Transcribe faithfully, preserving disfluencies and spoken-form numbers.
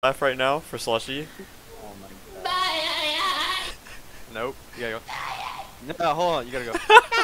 Left right now for slushy. Oh my god. Nope. You gotta go. No, hold on. You gotta go.